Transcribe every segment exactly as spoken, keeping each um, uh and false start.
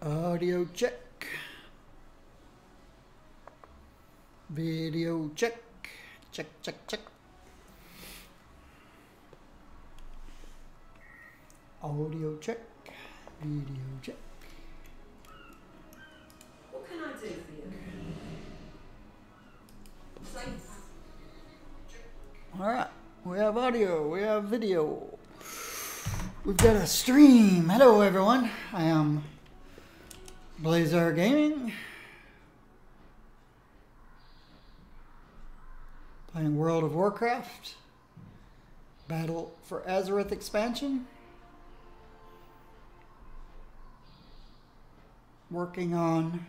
Audio check. Video check. Check, check, check. Audio check. Video check. What can I do for you? Thanks. All right. We have audio. We have video. We've got a stream. Hello, everyone. I am Blazar Gaming. Playing World of Warcraft. Battle for Azeroth expansion. Working on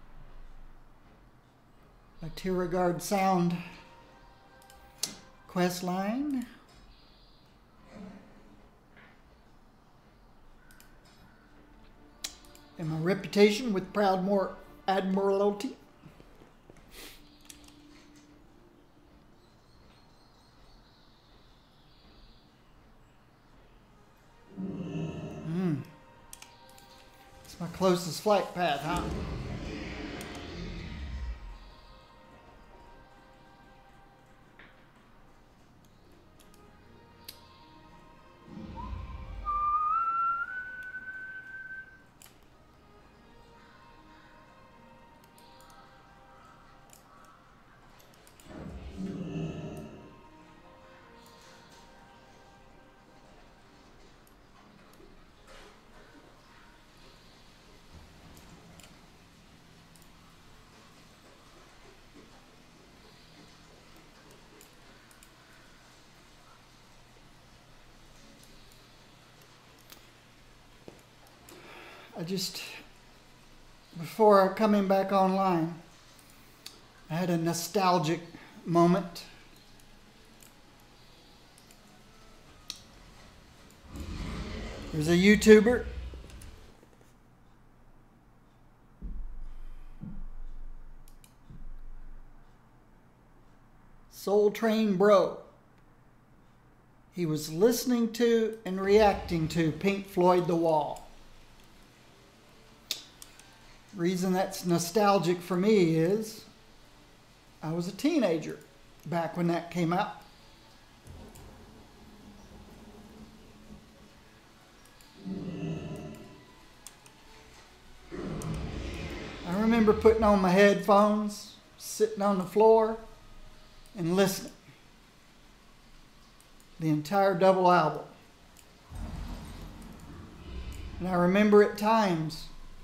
a Tieragard Sound quest line. And my reputation with Proudmoore Admiralty. Mm. It's my closest flight path, huh? I just, before coming back online, I had a nostalgic moment. There's a YouTuber. Soul Train Bro. He was listening to and reacting to Pink Floyd The Wall. Reason that's nostalgic for me is I was a teenager back when that came out. I remember putting on my headphones, sitting on the floor, and listening. The entire double album. And I remember at times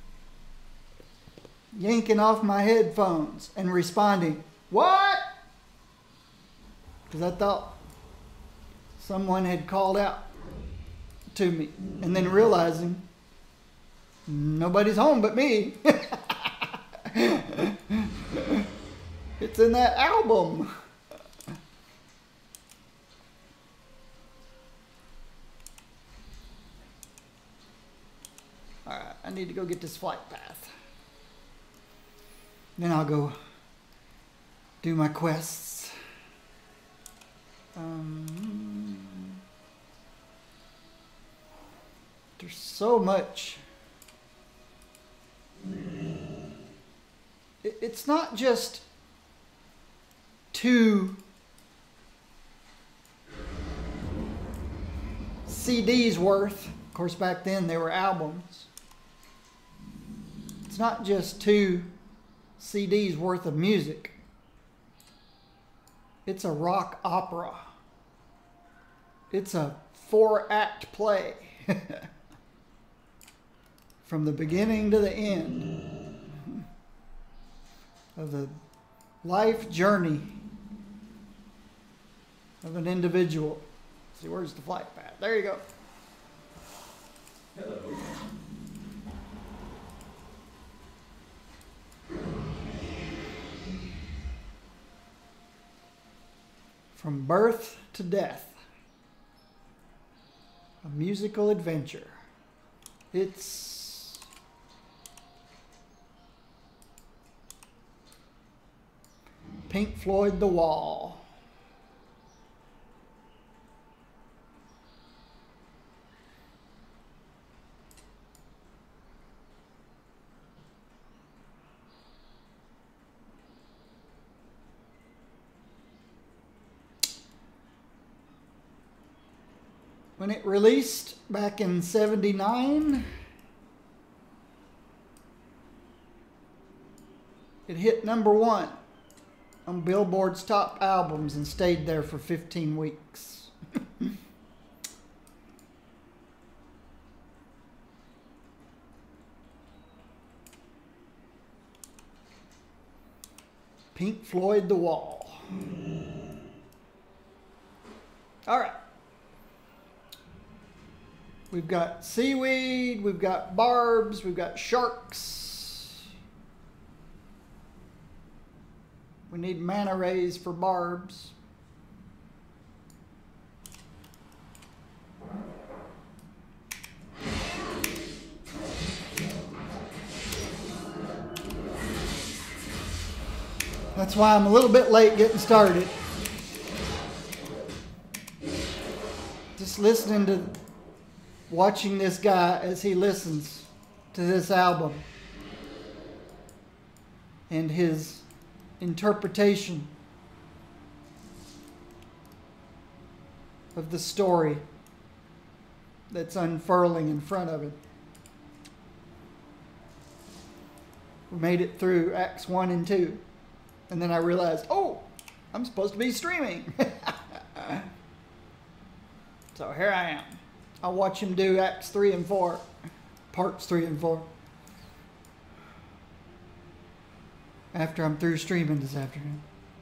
yanking off my headphones and responding, "What?" Because I thought someone had called out to me. And then realizing nobody's home but me. It's in that album. All right, I need to go get this flight path. Then I'll go do my quests. Um, there's so much. It, it's not just two C Ds worth. Of course, back then they were albums. It's not just two C Ds worth of music. It's a rock opera. It's a four-act play. From the beginning to the end of the life journey of an individual. Let's see, where's the flight path? There you go. Hello. From birth to death, a musical adventure. It's Pink Floyd The Wall. when it released back in seventy-nine, it hit number one on Billboard's top albums and stayed there for fifteen weeks. Pink Floyd, The Wall. All right. We've got seaweed, we've got barbs, we've got sharks. We need manta rays for barbs. That's why I'm a little bit late getting started. Just listening to, watching this guy as he listens to this album and his interpretation of the story that's unfurling in front of him. We made it through Acts one and two. And then I realized, oh, I'm supposed to be streaming. So here I am. I'll watch him do Acts three and four. Parts three and four. After I'm through streaming this afternoon.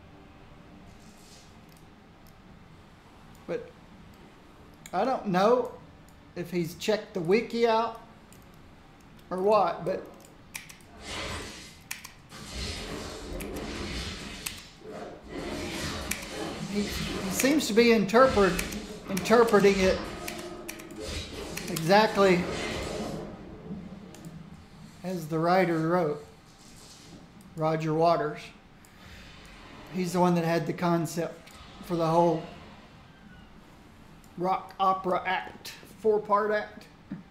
But I don't know if he's checked the wiki out or what, but he, he seems to be interpret, interpreting it exactly as the writer wrote. Roger Waters. He's the one that had the concept for the whole rock opera act, four-part act.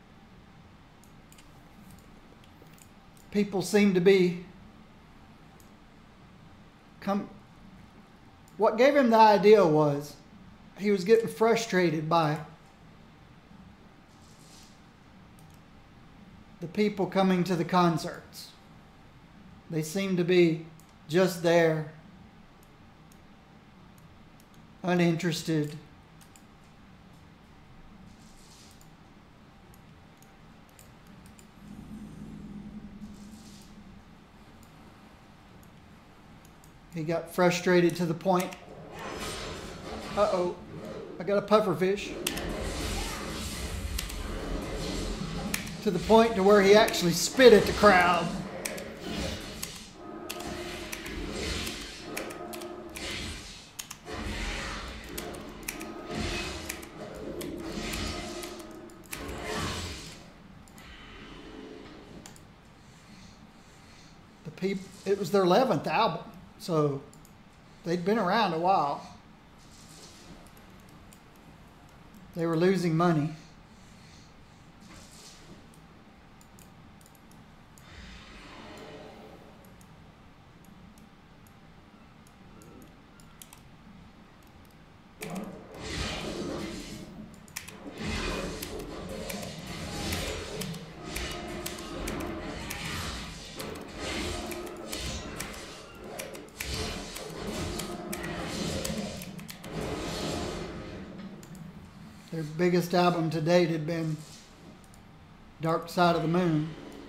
People seem to be come. What gave him the idea was he was getting frustrated by the people coming to the concerts. They seem to be just there, uninterested. He got frustrated to the point, uh-oh, I got a pufferfish. To the point to where he actually spit at the crowd. The people, it was their eleventh album. So they'd been around a while. They were losing money. Their biggest album to date had been Dark Side of the Moon.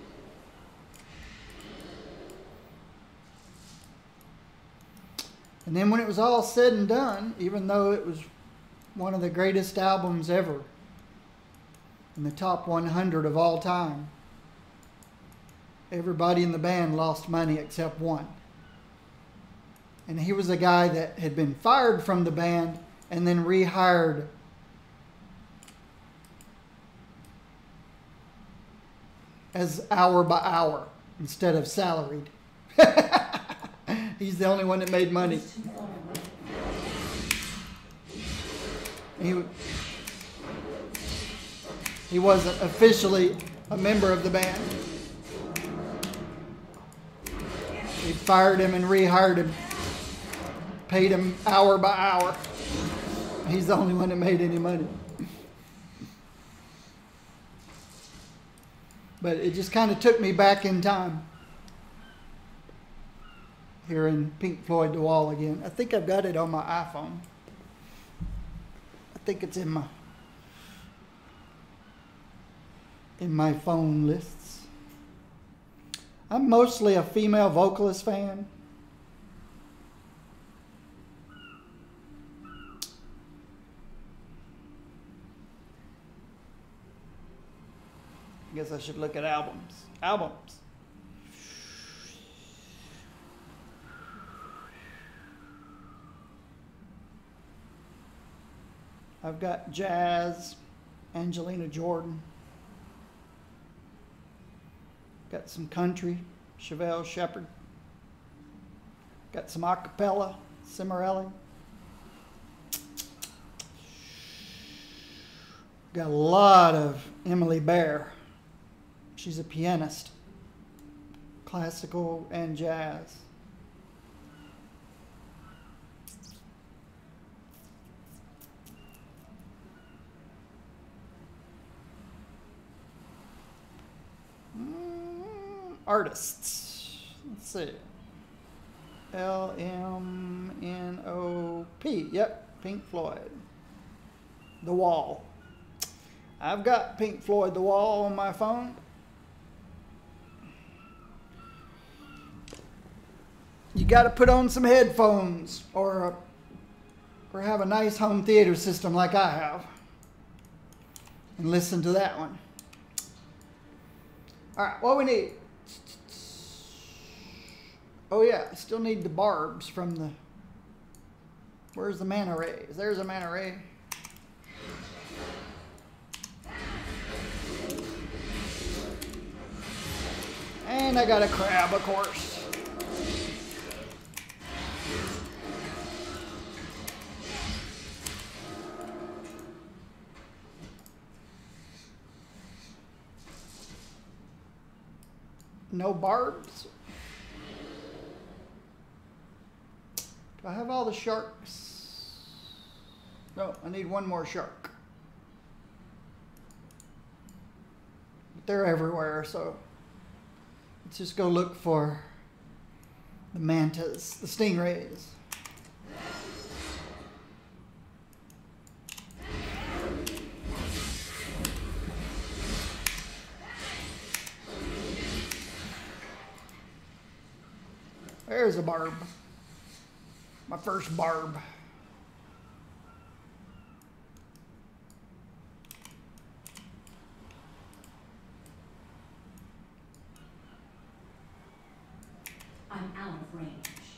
And then when it was all said and done, even though it was one of the greatest albums ever, in the top one hundred of all time, everybody in the band lost money except one. And he was a guy that had been fired from the band and then rehired as hour by hour instead of salaried. He's the only one that made money. He, he wasn't officially a member of the band. They fired him and rehired him, paid him hour by hour. He's the only one that made any money. But it just kind of took me back in time. Hearing Pink Floyd The Wall again. I think I've got it on my iPhone. I think it's in my in my phone lists. I'm mostly a female vocalist fan. I guess I should look at albums. Albums. I've got jazz, Angelina Jordan. Got some country, Chevelle Shepherd. Got some a cappella, Cimarelli. Got a lot of Emily Bear. She's a pianist, classical and jazz. Artists. Let's see. L M N O P. Yep, Pink Floyd. The Wall. I've got Pink Floyd The Wall on my phone. You got to put on some headphones or, or have a nice home theater system like I have and listen to that one. All right, what we need? Oh yeah, I still need the barbs from the, where's the manta rays? There's a manta ray. And I got a crab, of course. No barbs. Do I have all the sharks? No, I need one more shark. But they're everywhere, so let's just go look for the mantas, the stingrays. There's a barb. My first barb. I'm out of range.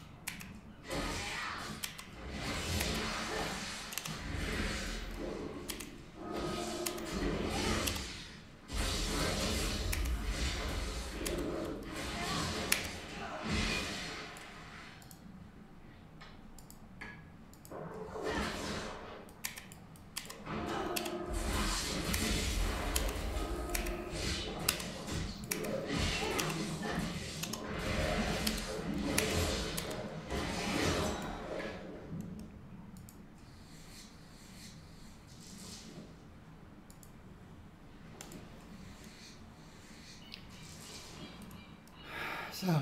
So,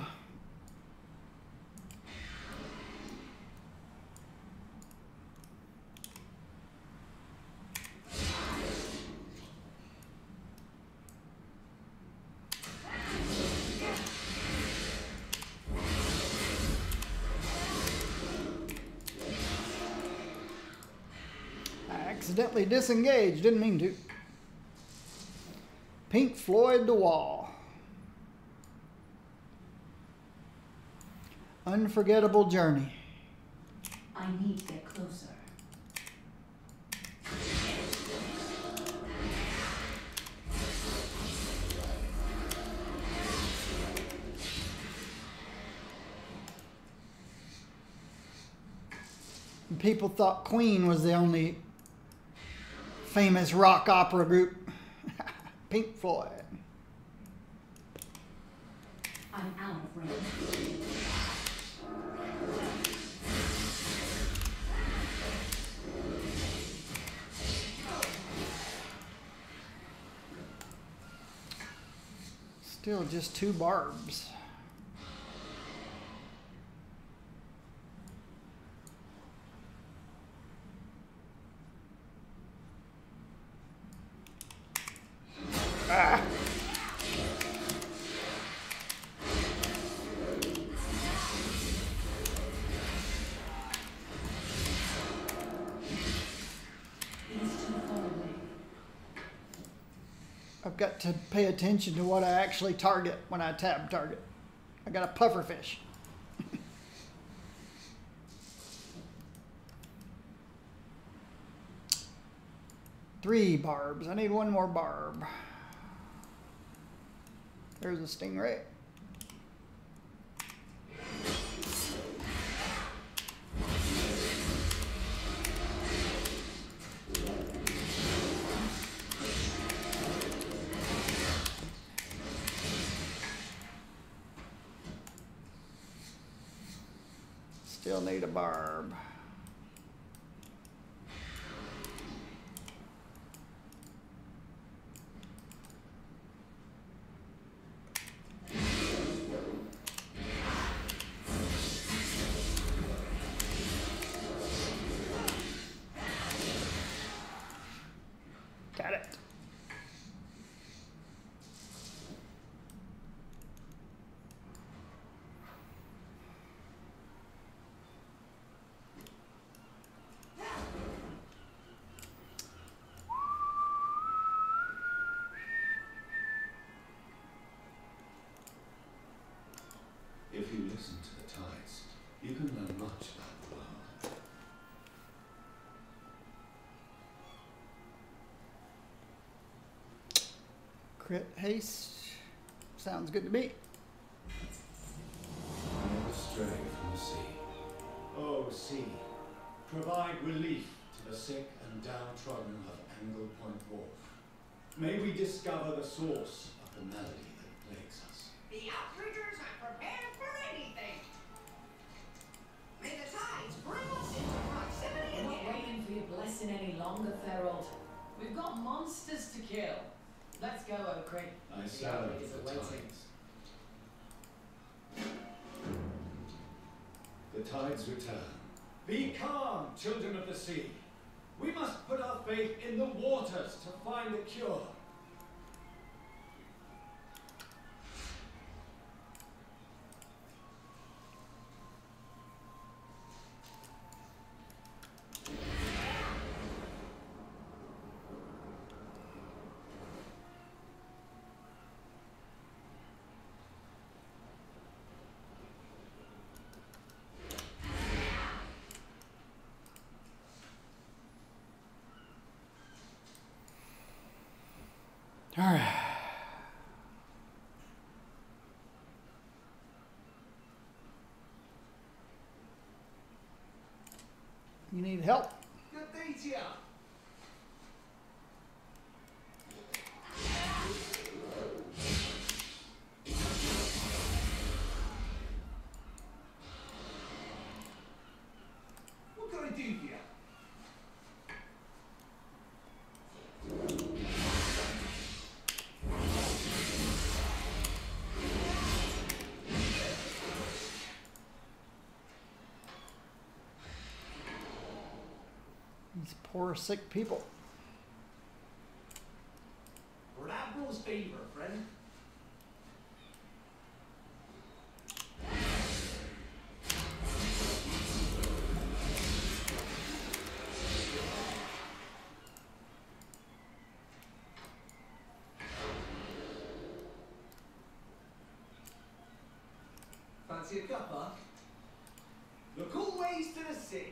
I accidentally disengaged, didn't mean to. Pink Floyd The Wall. Unforgettable Journey. I need to get closer. And people thought Queen was the only famous rock opera group. Pink Floyd. I'm out of range. Still just two barbs. Ah. I've got to pay attention to what I actually target when I tab target. I got a pufferfish. Three barbs. I need one more barb. There's a stingray. Still need a barb. Got it. If you listen to the tides, you can learn much about the world. Crit haste. Sounds good to me. Never stray from the sea. Oh, sea, provide relief to the sick and downtrodden of Angle Point Wharf. May we discover the source of the malady that plagues us. The Outriggers are prepared for anything. May the tides bring us into proximity We're not again. waiting for your blessing any longer, Ferold. We've got monsters to kill. Let's go, Okri. I The serve Outriggers the are waiting. tides. The tides return. Be calm, children of the sea. We must put our faith in the waters to find a cure. All right. You need help? Good day to you. What can I do for you? These poor sick people. For an Admiral's favor, friend. Fancy a cuppa? Look always to the sea.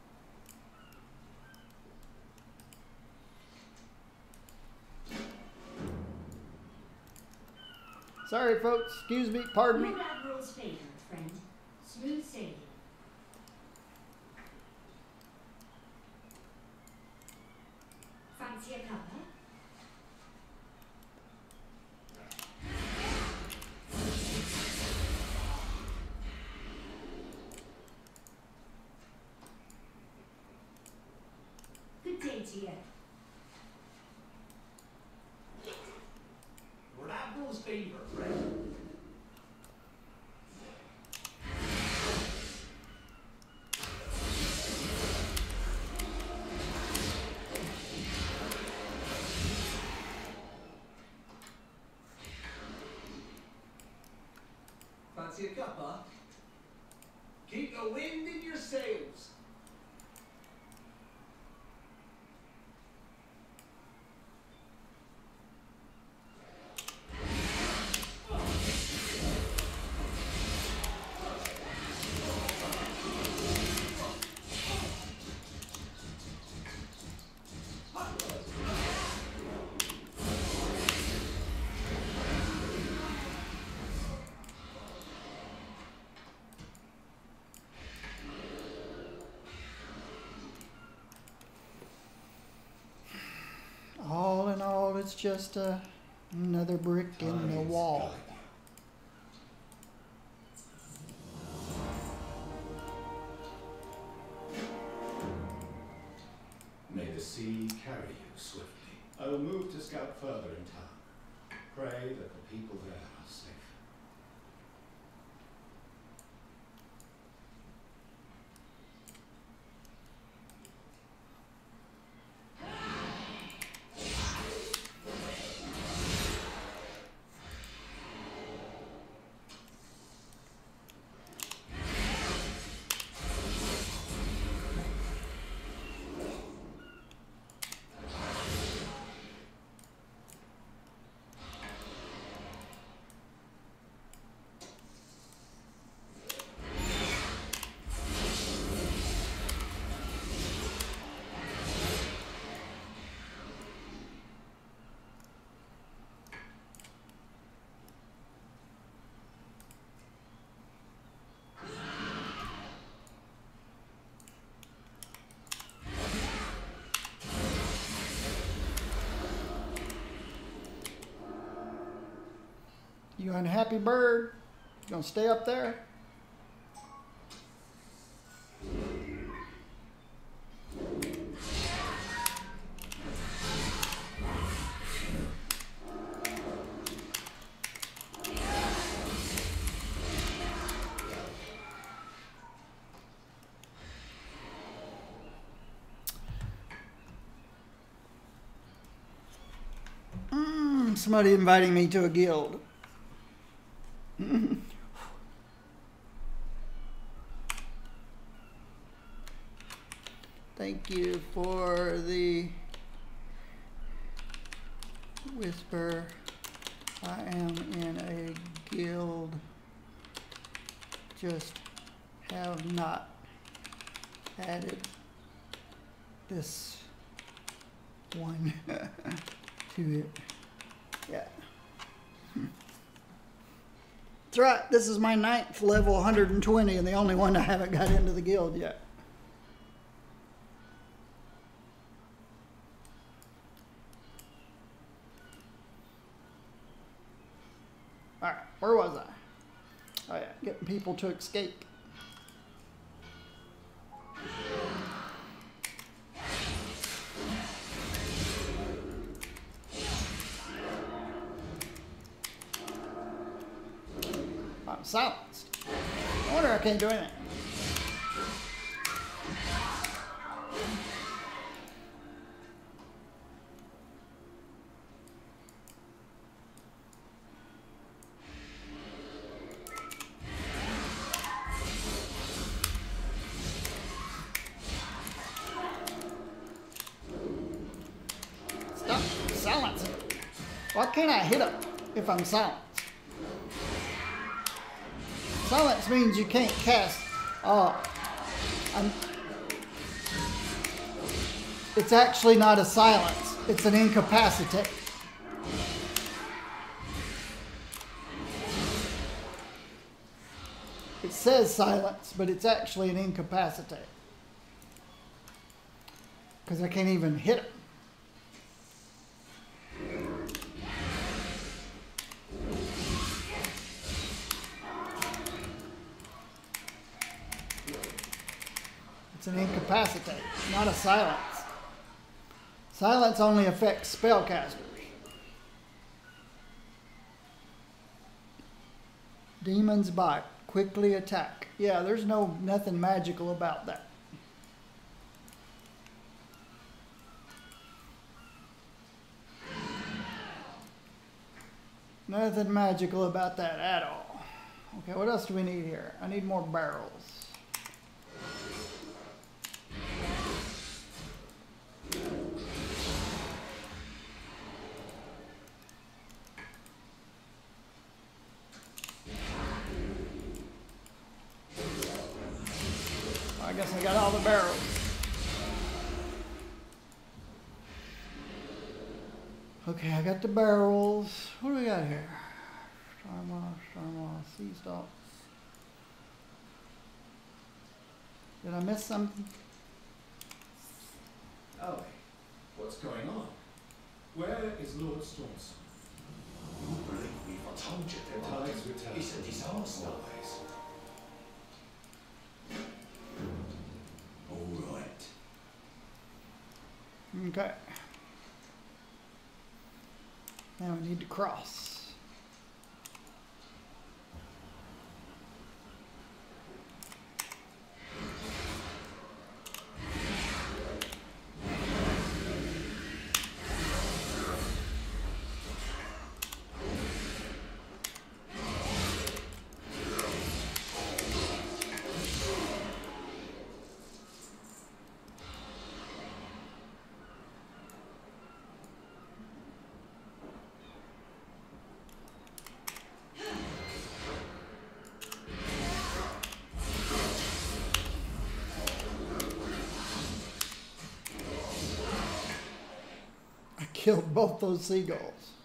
Sorry, folks. Excuse me. Pardon me. Your Admiral's favor, friend. Smooth sailing. Fancy a cuppa? Good day to you. For an Admiral's favor, friend. Fancy a cuppa? Keep the wind in your sails. All in all, it's just uh, another brick in the Tides wall. guide you. May the sea carry you swiftly. I will move to scout further in town. Pray that the people there are safe. You unhappy bird? You gonna stay up there? Mm, somebody inviting me to a guild. Thank you for the whisper. I am in a guild. Just have not added this one to it. Yeah. That's right. This is my ninth level one hundred twenty and the only one I haven't got into the guild yet. All right, where was I? Oh yeah, getting people to escape. I'm silenced. No wonder I can't do anything. Stop silencing. Why can't I hit him if I'm silenced? Silence means you can't cast. Uh, I'm, it's actually not a silence. It's an incapacitate. It says silence, but it's actually an incapacitate. Because I can't even hit him. It's an incapacitate, not a silence. Silence only affects spellcasters. Demon's Bite. Quickly attack. Yeah, there's no nothing magical about that. Nothing magical about that at all. Okay, what else do we need here? I need more barrels. I guess I got all the barrels. Okay, I got the barrels. What do we got here? Star moss, star moss, sea stalks. Did I miss something? Ally, what's going on? Where is Lord Stormson? You believe me if I told you The that tides return. it's a disaster. Always. All right. Okay. Now we need to cross. Killed both those seagulls.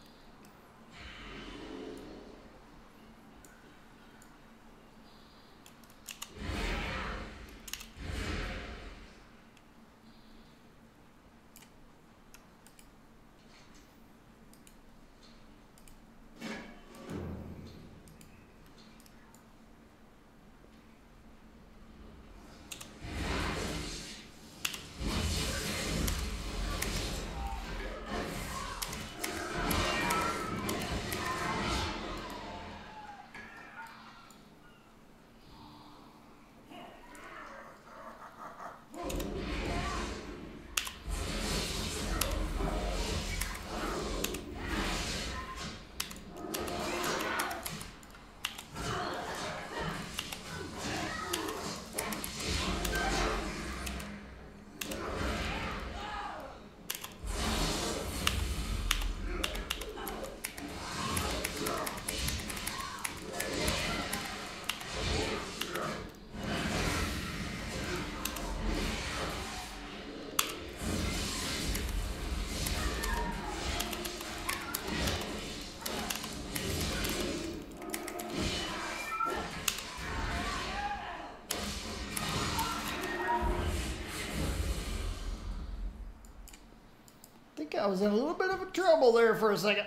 I think I was in a little bit of trouble there for a second.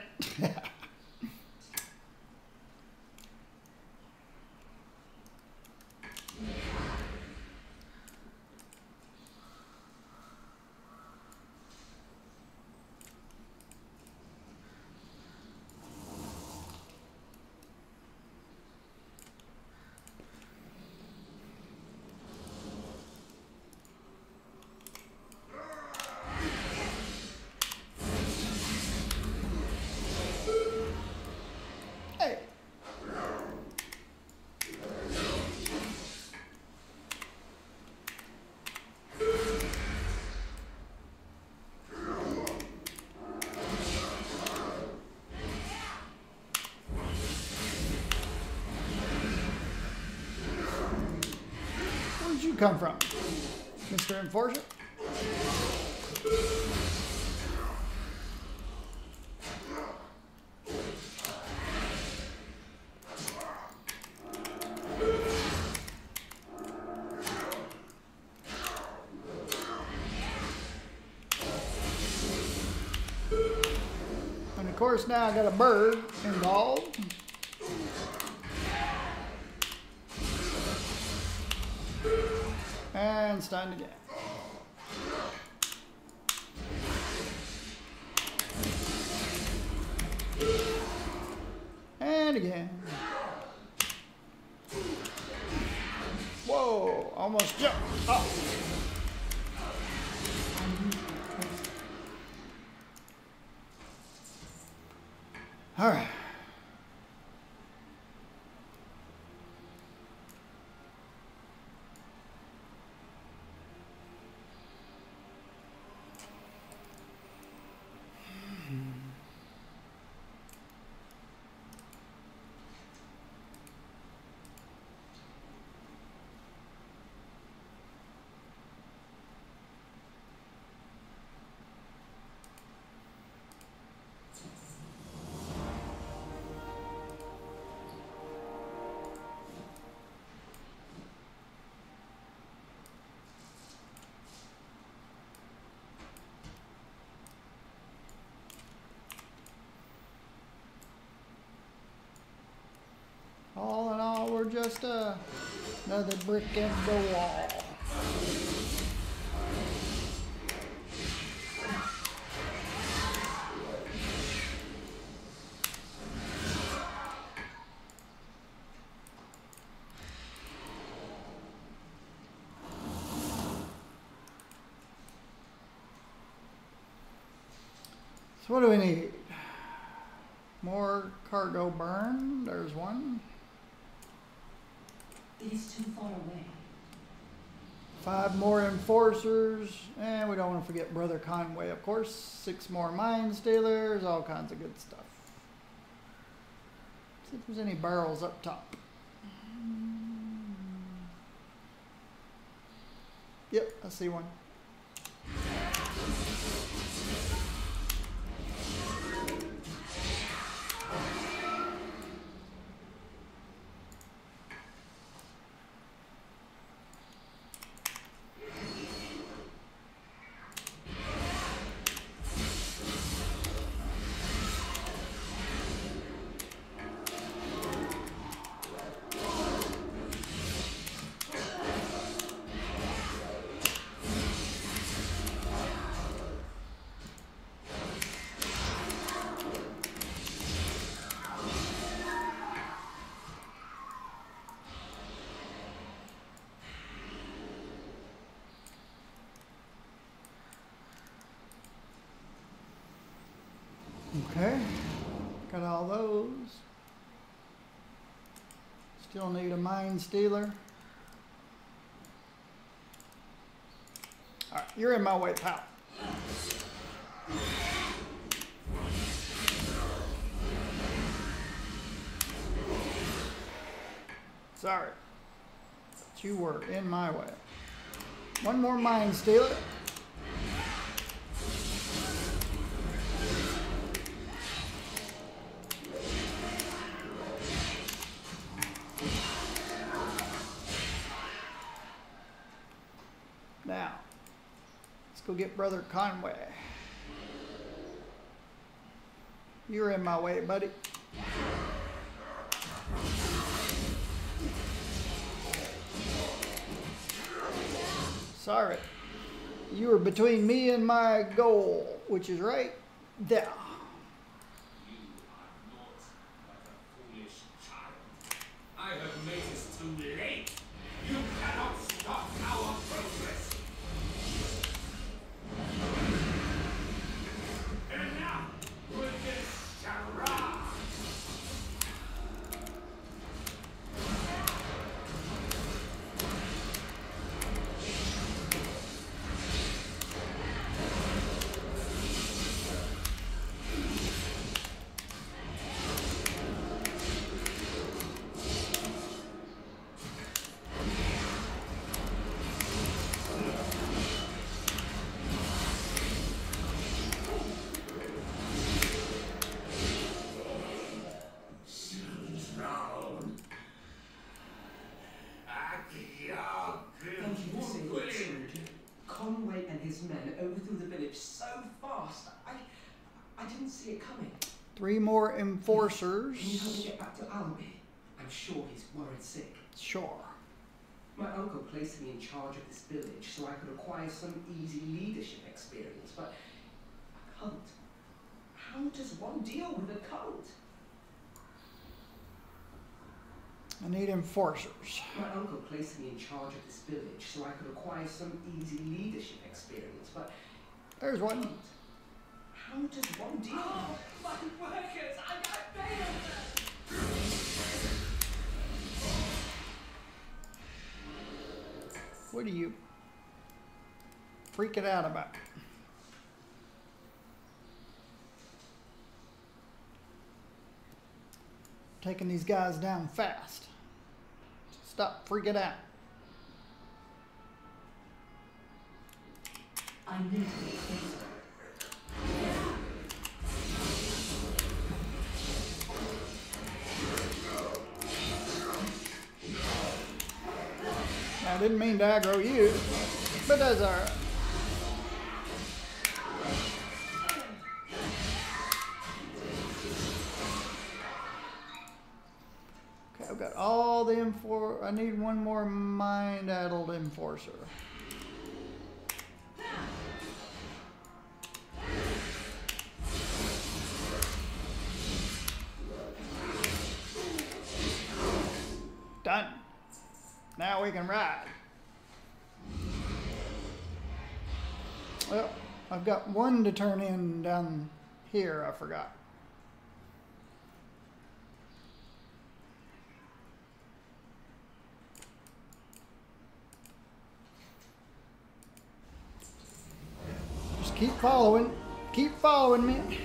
Hey. Where'd you come from, Mister Enforcer? And of course now I got a bird involved. And stunned again. And again. Whoa, almost jumped up. All right. just uh, another brick in the wall. So what do we need? More cargo burn. There's one. It is too far away. Five more enforcers. And we don't want to forget Brother Conway, of course. Six more mine stealers. All kinds of good stuff. See if there's any barrels up top. Yep, I see one. Okay, got all those. Still need a mine stealer. All right, you're in my way, pal. Sorry, but you were in my way. One more mine stealer. Now, let's go get Brother Conway. You're in my way, buddy. Sorry. You were between me and my goal, which is right there. You are not like a foolish child. I have made it too late. You cannot stop our progress. Enough with this charade. Thank you for saying it, soldier. Conway and his men overthrew the village so fast, I, I didn't see it coming. Three more enforcers. Can you help me get back to Alby? I'm sure he's worried sick. Sure. My uncle placed me in charge of this village so I could acquire some easy leadership experience, but a cult? How does one deal with a cult? I need enforcers. My uncle placed me in charge of this village so I could acquire some easy leadership experience, but There's one. cult? How does one deal Oh, my workers! I got failed! What are you freaking out about? Taking these guys down fast. Stop freaking out. I need to be closer. I didn't mean to aggro you, but that's alright. Okay, I've got all the enfor. I need one more mind-addled enforcer. Done. Now we can ride. Well, I've got one to turn in down here, I forgot. Just keep following. Keep following me.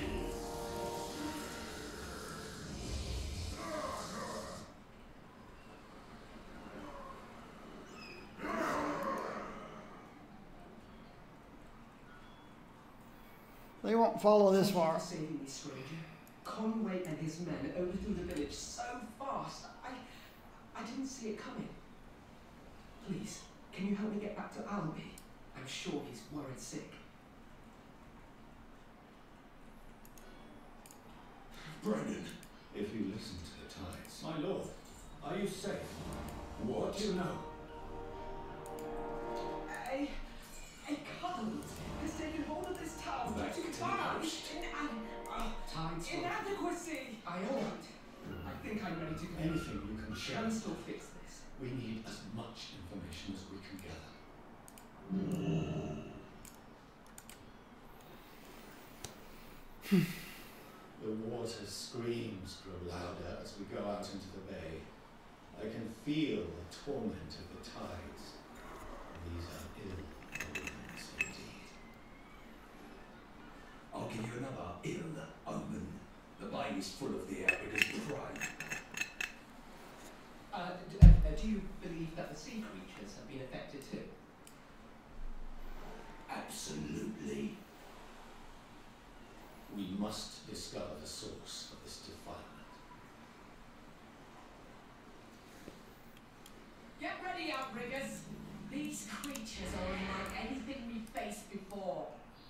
They won't follow this Thank you far. for saving me, stranger. Conway and his men overthrew the village so fast, I, I didn't see it coming. Please, can you help me get back to Alby? I'm sure he's worried sick. Brennan, if you listen to the tides. My lord, are you safe? What? What do you know? A, a cult has taken hold of this town Back due to to the tides. host. Uh, tides. Inadequacy. I ought. I think I'm ready to go. Anything you can share. Can still fix this. We need as much information as we can gather. The water screams grow louder as we go out into the bay. I can feel the torment of the tides. These are ill omens indeed. I'll give you another ill omen. The bay is full of the Outriggers' prey. Uh, d- uh, uh, do you believe that the sea creatures have been affected too? Absolutely. We must discover the source of this defilement. Get ready, Outriggers! These creatures are unlike anything we've faced before.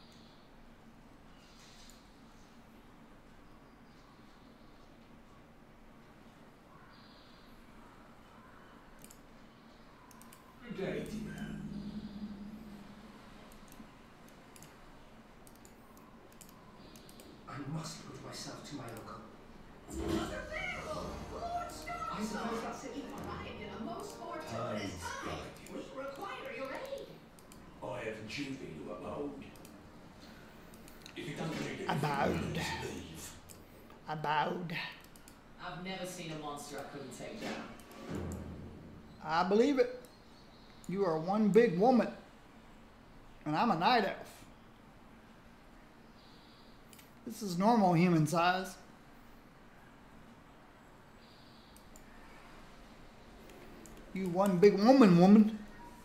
Good day, man. I must prove myself to my uncle. Mother Pharaoh! Lord Star! I suppose that's it. You've arrived in a most fortuitous Tides time. guide you. We require your aid. I have a duty to uphold. If you don't need I anything, bowed. leave. I bowed. I've never seen a monster I couldn't take down. I believe it. You are one big woman, and I'm a night elf. This is normal human size. You one big woman, woman.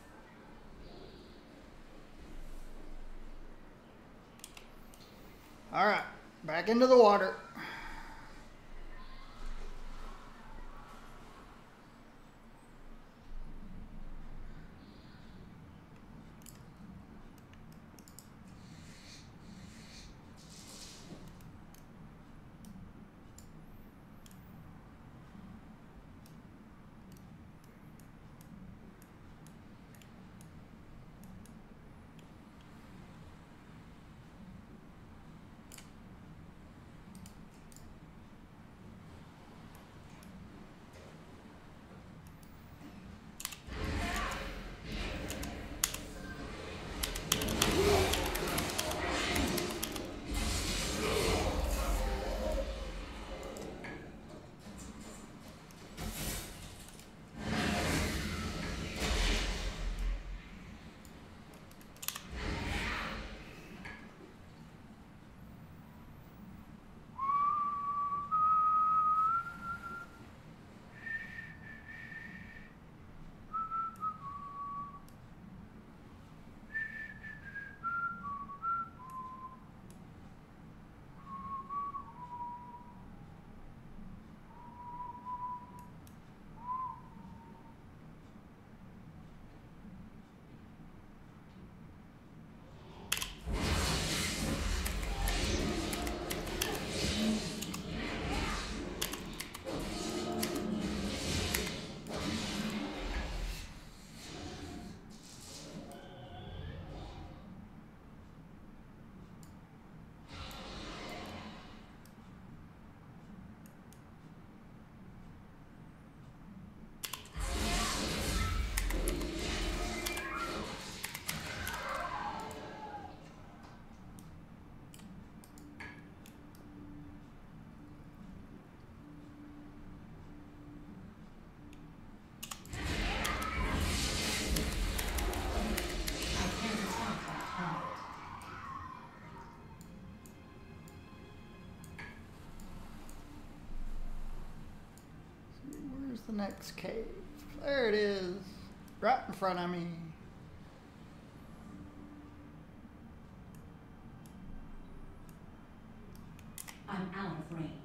All right, back into the water. next cave? There it is. Right in front of me. I'm out of range.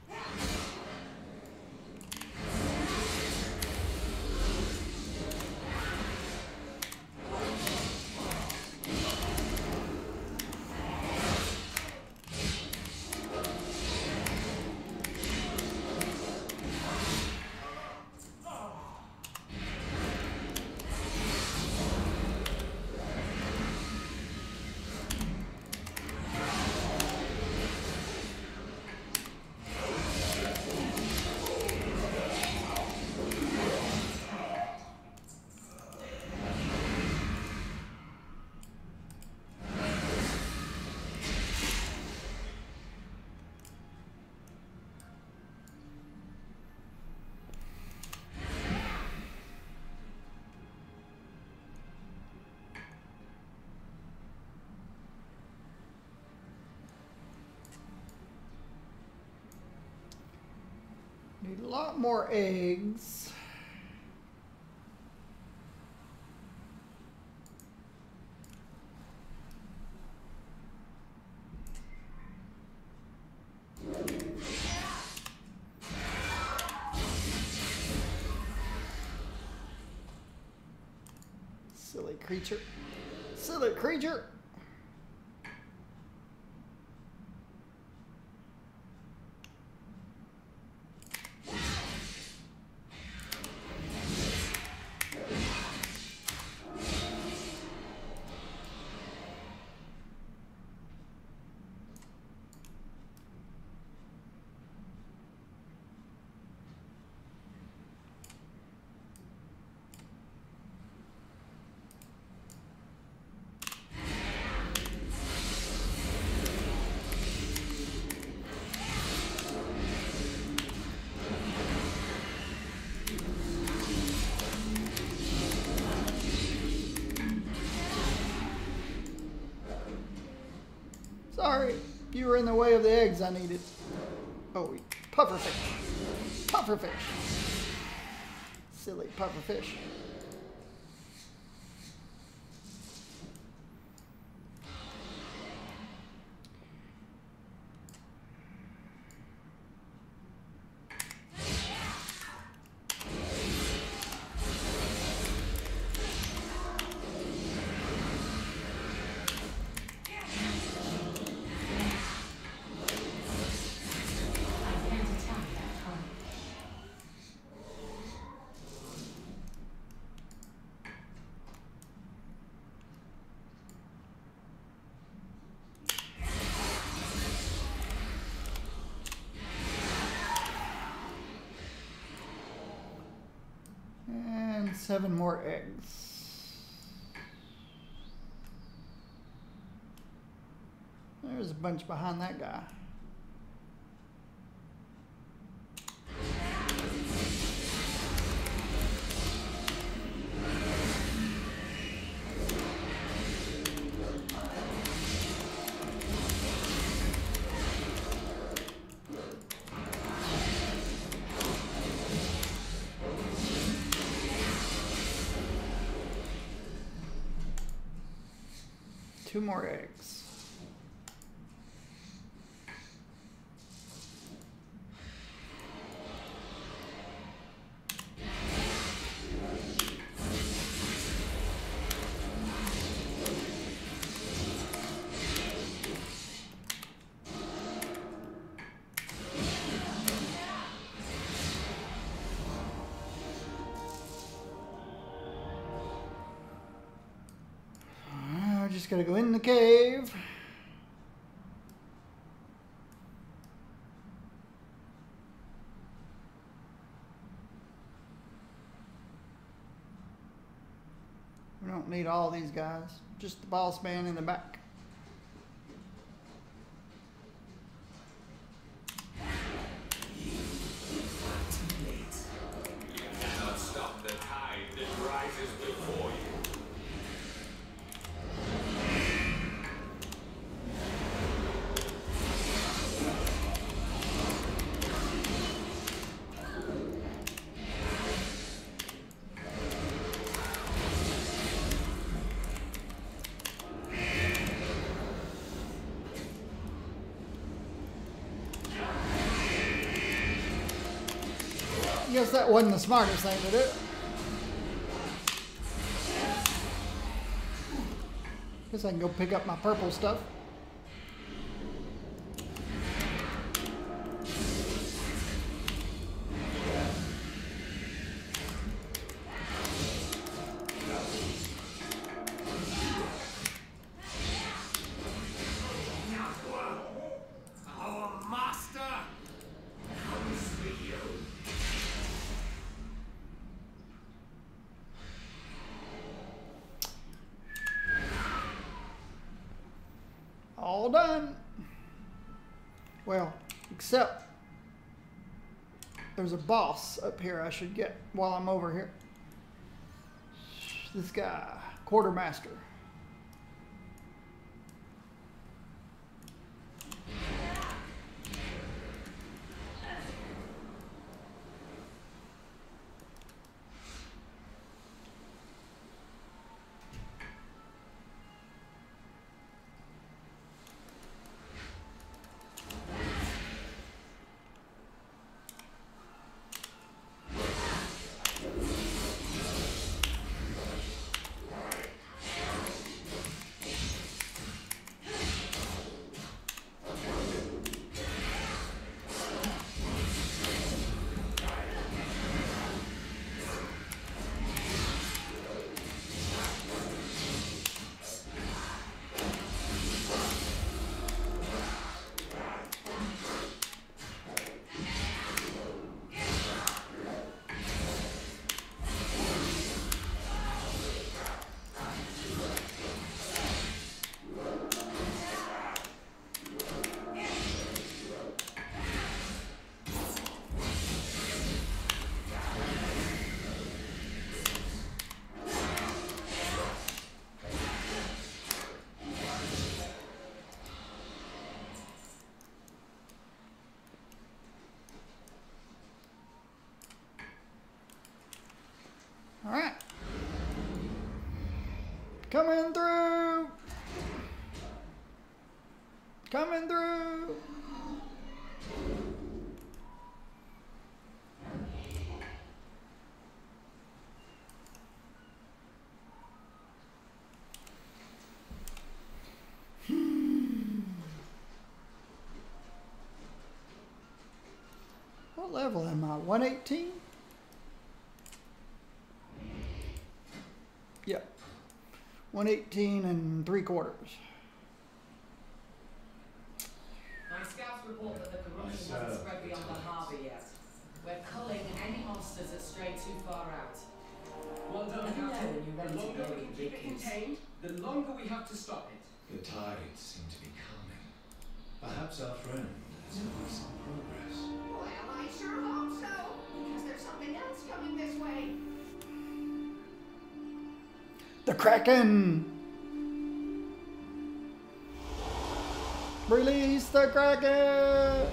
Need a lot more eggs. Silly creature. Silly creature. Sorry, you were in the way of the eggs I needed. Oh, pufferfish. Pufferfish. Silly pufferfish. And seven more eggs. There's a bunch behind that guy. Two more eggs. Just gotta go in the cave. We don't need all these guys, just the boss man in the back. Cannot stop the tide that rises before you. guess that wasn't the smartest thing to do. Guess I can go pick up my purple stuff. Our master comes for you. All done. Well, except there's a boss up here I should get while I'm over here. This guy, Quartermaster. All right. Coming through. Coming through. What level am I? one eighteen? Yep. one eighteen and three quarters. My scouts report that the corruption hasn't spread beyond the harbour yet. We're culling any monsters that stray too far out. Well done, Let me know Captain. when you're ready The to longer go we with keep it Vickers. contained, the longer we have to stop it. The tides seem to be calming. Perhaps our friend has made some progress. Well, I sure hope so, because there's something else coming this way. The Kraken! Release the Kraken!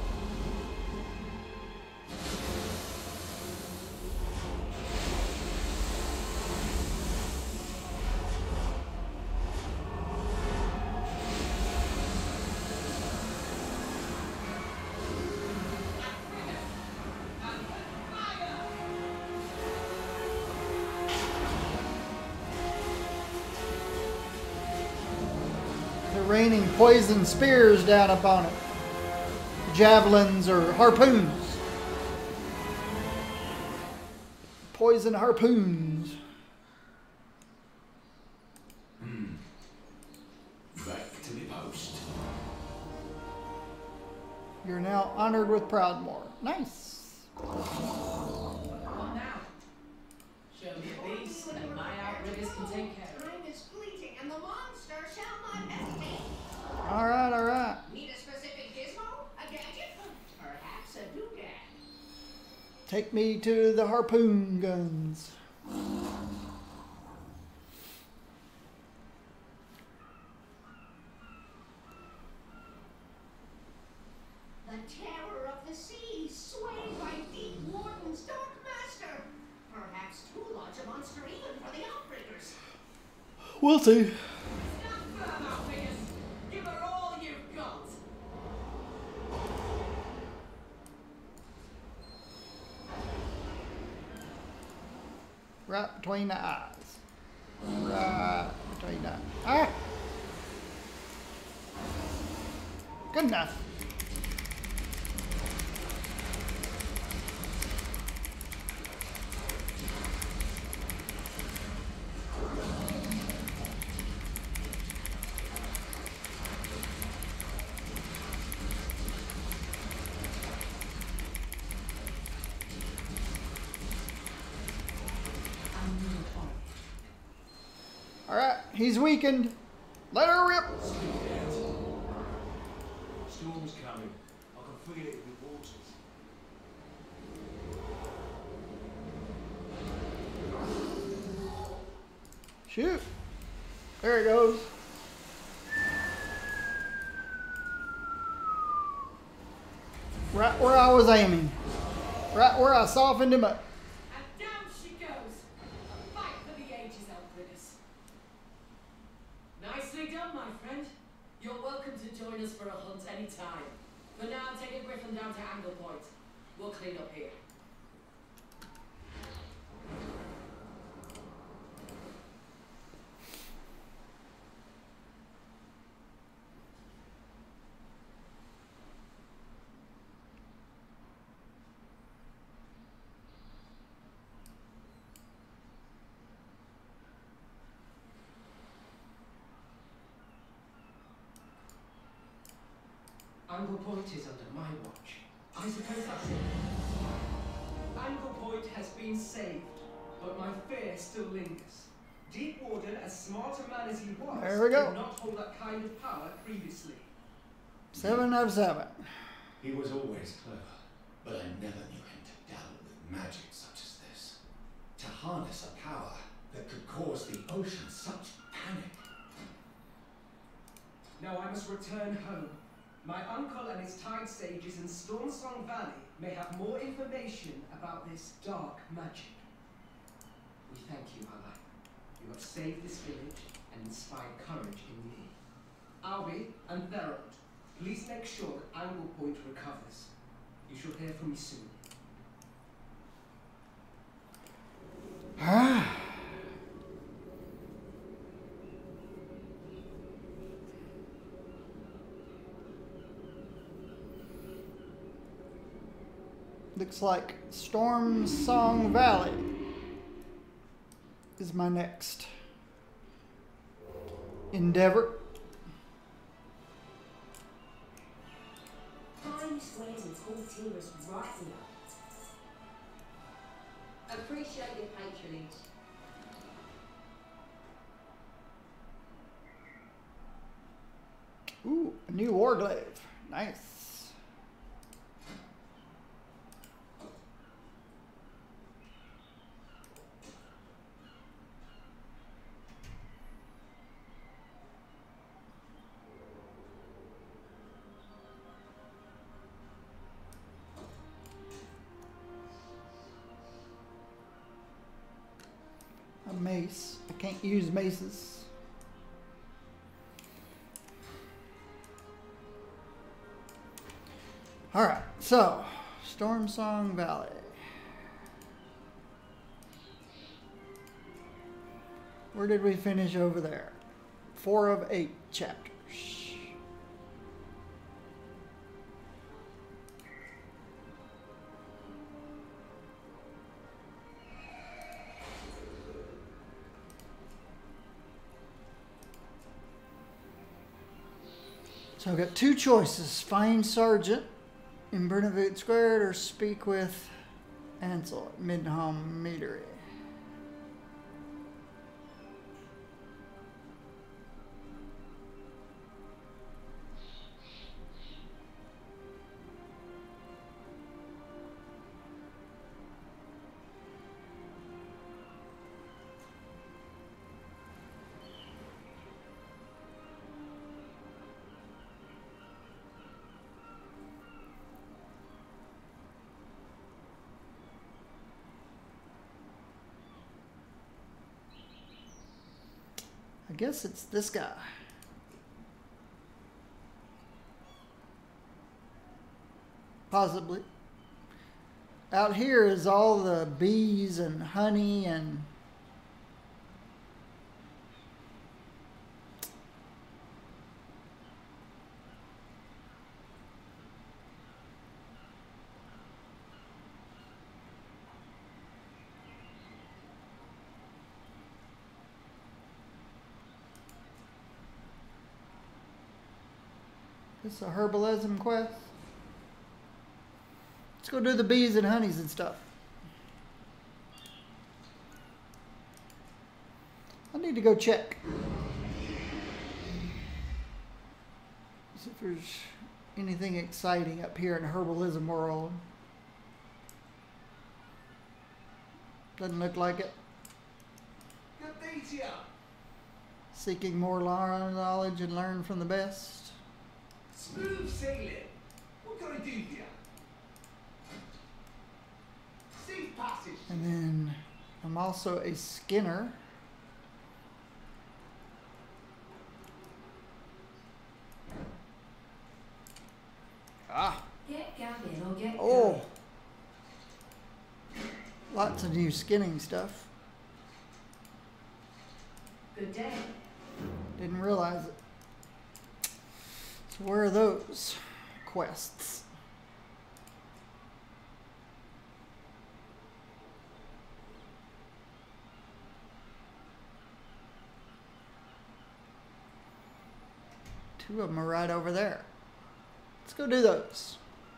Raining poison spears down upon it. Javelins or harpoons. Poison harpoons. Hmm. Back to the post. You're now honored with Proudmoore. Nice. What now? Show me a beast, and my outriggers can take care of it. Time is fleeting, and the monster shall not hesitate. All right, all right. Need a specific gizmo? A gadget? Perhaps a doodad. Take me to the harpoon guns. The terror of the seas, swayed by Deep Warden's Dark Master. Perhaps too large a monster even for the Outbreakers. We'll see. Stand firm, outriggers. Give her all you've got. between the eyes. Right between the eyes. Ah! Good enough. All right, he's weakened. Let her rip. Storm's coming. I can feel it in the waters. Shoot. There he goes. Right where I was aiming. Right where I softened him up. And down she goes. A fight for the ages, Elfridus. Nicely done, my friend. You're welcome to join us for a hunt any time. For now, take a griffin down to Angle Point. We'll clean up here. Angle Point is under my watch. I suppose that's it. Angle Point has been saved, but my fear still lingers. Deep Warden, as smart a man as he was, There we go. did not hold that kind of power previously. Seven of seven. He was always clever, but I never knew him to dabble with magic such as this. To harness a power that could cause the ocean such panic. Now I must return home. My uncle and his Tide Sages in Stormsong Valley may have more information about this dark magic. We thank you, ally. You have saved this village and inspired courage in me. Alby and Theraud, please make sure that Angle Point recovers. You shall hear from me soon. Ah. Looks like Stormsong Valley is my next endeavor. Time swears and call Tyrus right now. Appreciate your patronage. Ooh, a new warglaive. Nice. A mace. I can't use maces. All right, so Stormsong Valley. Where did we finish over there? Four of eight chapters. So I've got two choices. Find Sergeant in Bernavut Squared or speak with Ansel at Midham Meadery. I guess it's this guy. Possibly. Out here is all the bees and honey and This is a herbalism quest. Let's go do the bees and honeys and stuff. I need to go check. See if there's anything exciting up here in the herbalism world. Doesn't look like it. Good day to you. Seeking more knowledge and learn from the best. Smooth sailing. What can I do for you? Safe passage. And then I'm also a skinner. Ah. Get gabbing or get Oh. going. Lots of new skinning stuff. Good day. Didn't realize it. So where are those quests? Two of them are right over there. Let's go do those.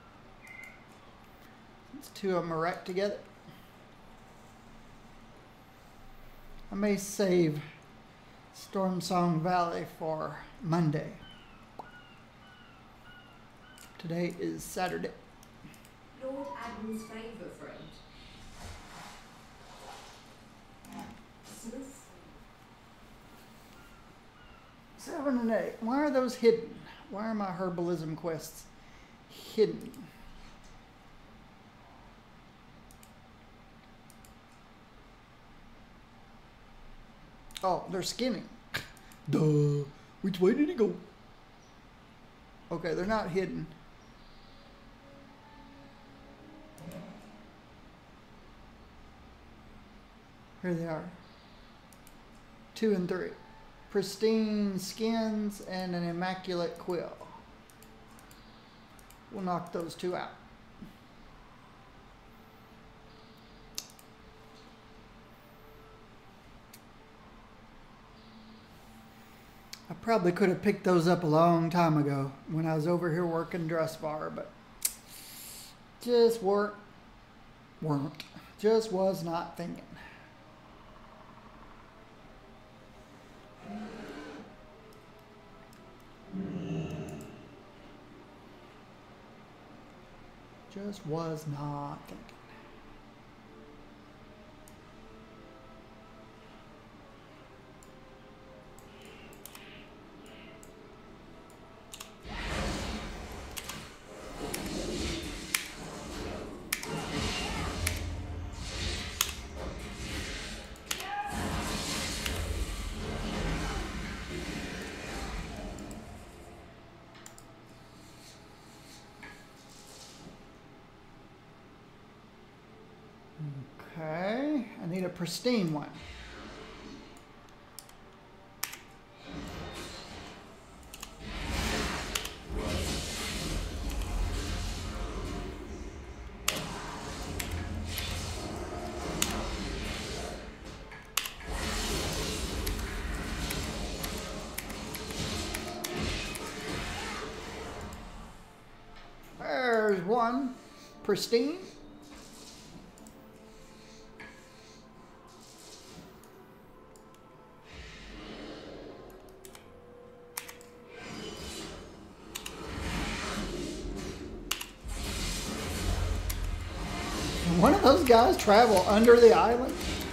Since two of them are right together. I may save Stormsong Valley for Monday. Today is Saturday. Lord Admiral's favour, friend. Smith. Seven and eight. Why are those hidden? Why are my herbalism quests hidden? Oh, they're skinning. Duh. Which way did he go? Okay, they're not hidden. Here they are. Two and three. Pristine skins and an immaculate quill. We'll knock those two out. I probably could have picked those up a long time ago when I was over here working Drustvar, but just weren't, weren't, just was not thinking. Just was not thinking. Okay, I need a pristine one. There's one pristine. One of those guys travel under the island?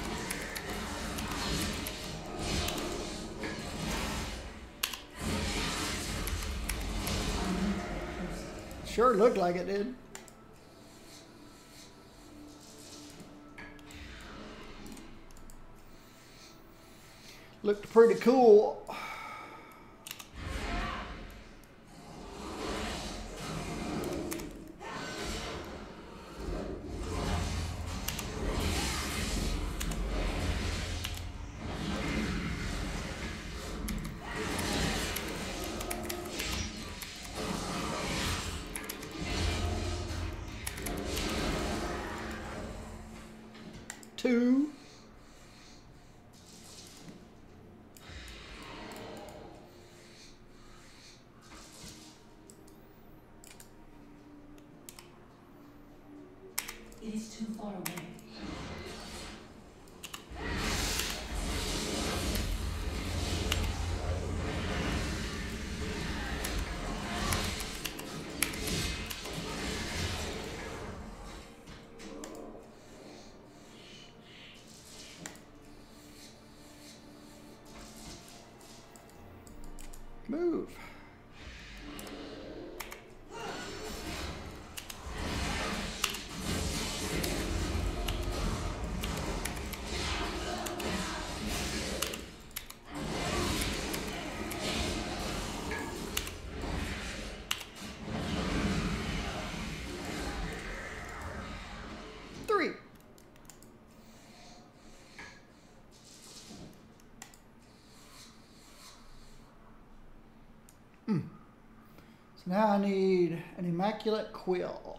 Sure looked like it did. Looked pretty cool. Two. Move. Three. Hmm. So now I need an immaculate quill.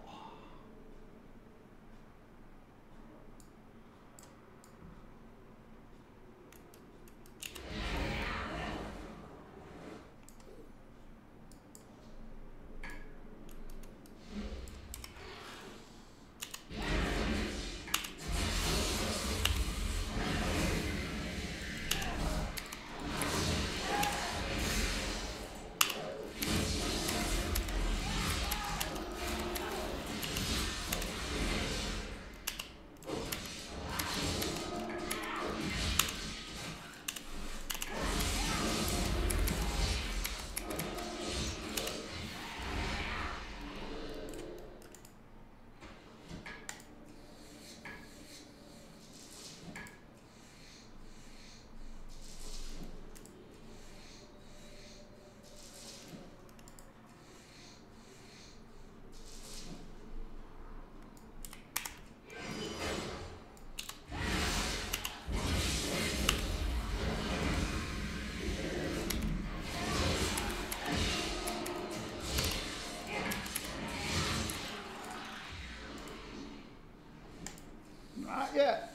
Not yet.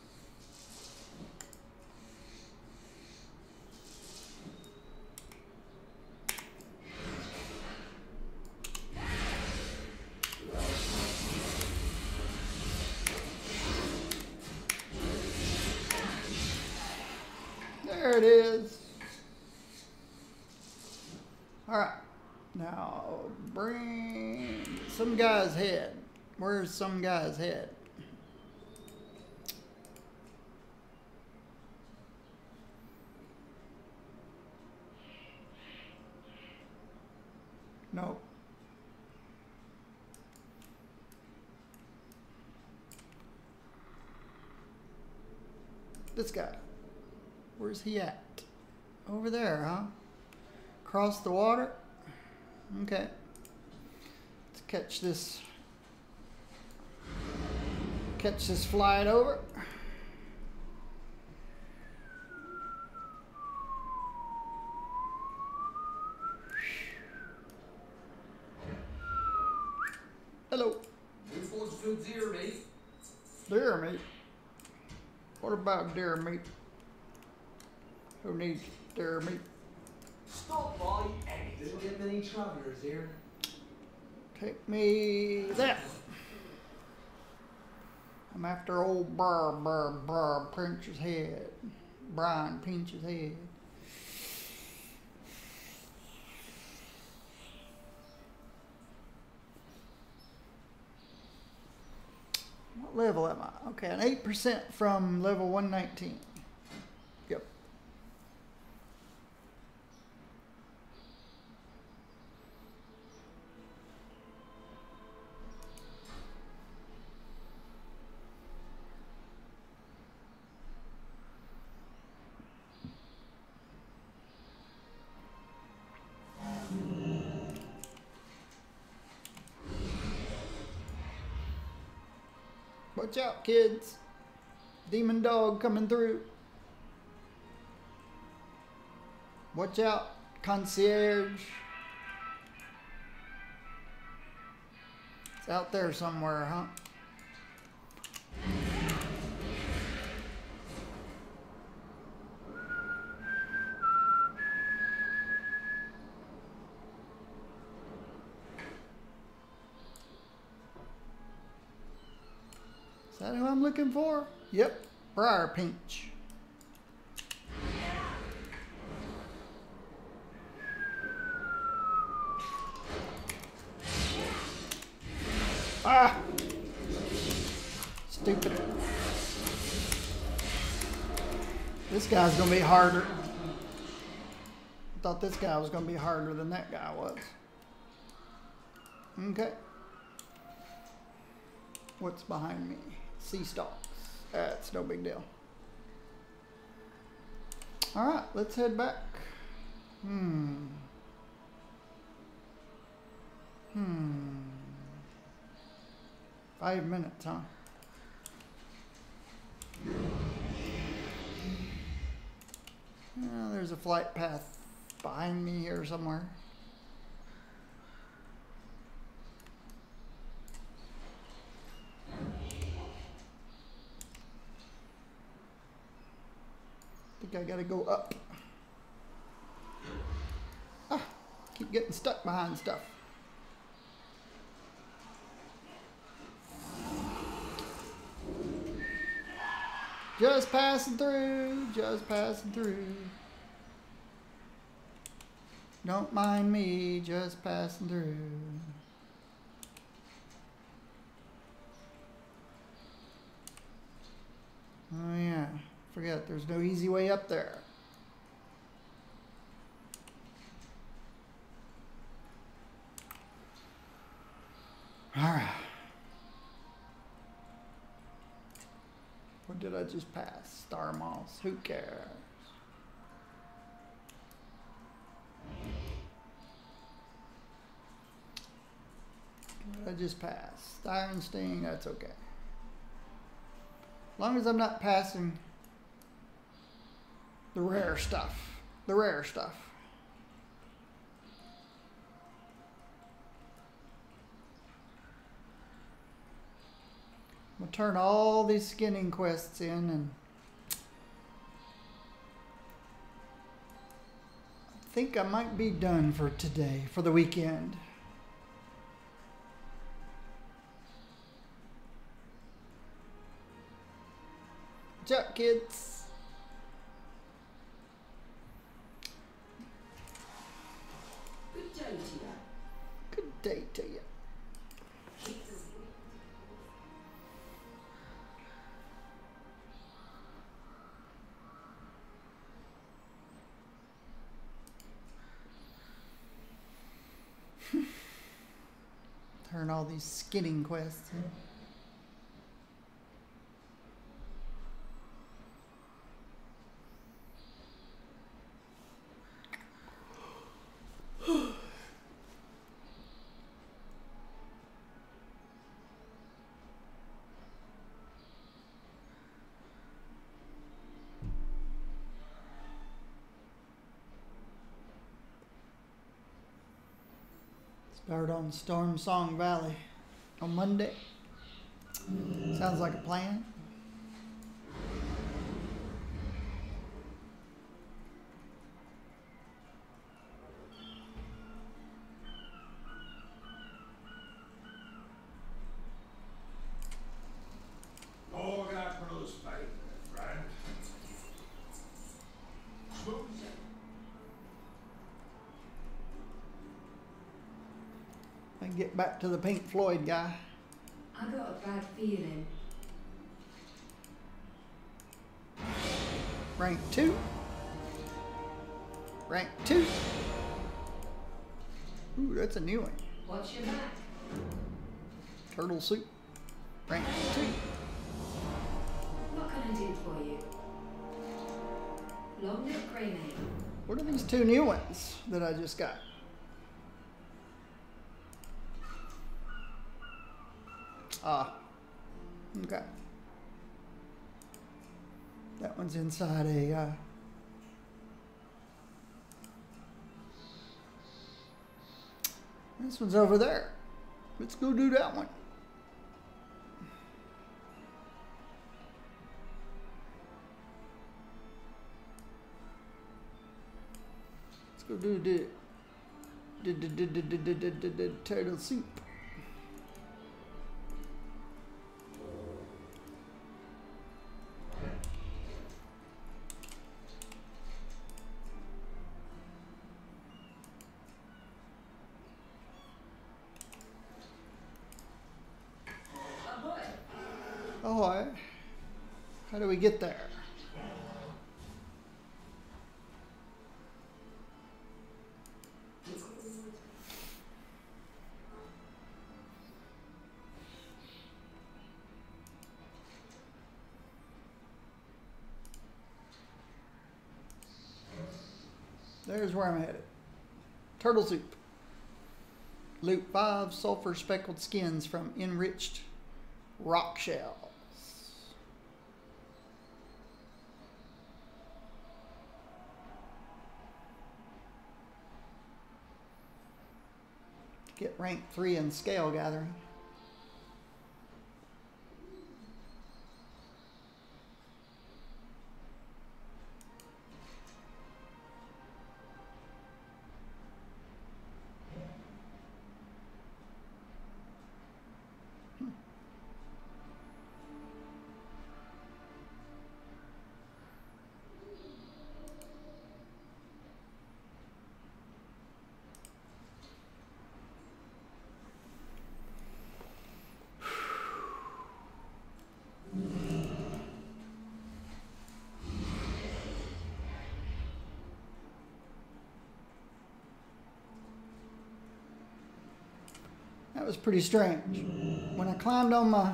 There it is. All right. Now bring some guy's head. Where's some guy's head? No. This guy. Where's he at? Over there, huh? Across the water? Okay. Let's catch this. Catch this flight over. Hello. New force field zero, mate. Deer meat. What about deer meat? Who needs deer meat? Stop by anything. Don't get many travellers here. Take me that. I'm after old Brr Brr Brr Pinch's head. Brian Pinch's head. What level am I? Okay, an eight percent from level one nineteen. Yep. Watch out, kids. Demon dog coming through. Watch out, concierge. It's out there somewhere, huh? Is that who I'm looking for? Yep, Briar Pinch. Ah! Stupid. This guy's gonna be harder. Thought this guy was going to be harder than that guy was. Okay. What's behind me? Sea stalks. That's no big deal. Alright, let's head back. Hmm. Hmm. Five minutes, huh? Oh, there's a flight path behind me here somewhere. I think I gotta go up. Ah, keep getting stuck behind stuff. Just passing through, just passing through. Don't mind me, just passing through. Oh yeah, forget there's no easy way up there. All right. What did I just pass? Star Moss. Who cares? What did I just pass? Iron Sting. That's okay. As long as I'm not passing the rare stuff. The rare stuff. I'm gonna turn all these skinning quests in, and I think I might be done for today, for the weekend. What's up, kids? Good day to you. Good day to you. Turn all these skinning quests in. Start on Storm Song Valley on Monday. Sounds like a plan. All got Bruce fight, friend. Smooth. I can get back to the Pink Floyd guy. I got a bad feeling. Rank two. Rank two. Ooh, that's a new one. Watch your back. Turtle soup. Rank two. What can I do for you? Long neck grey mate. What are these two new ones that I just got? Ah. Okay. That one's inside a uh, this one's over there. Let's go do that one. Let's go do the the the the the the the the the turtle soup. Ahoy. How do we get there? There's where I'm headed. Turtle soup. Loot five sulfur speckled skins from enriched rock shells. Get rank three in scale gathering. That was pretty strange. When I climbed on my...